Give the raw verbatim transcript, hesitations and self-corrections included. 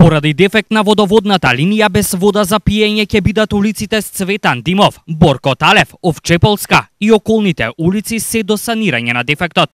Поради дефект на водоводната линија без вода за пиење ќе бидат улиците Цветан Димов, Борко Талев, Овчеполска и околните улици се до санирање на дефектот.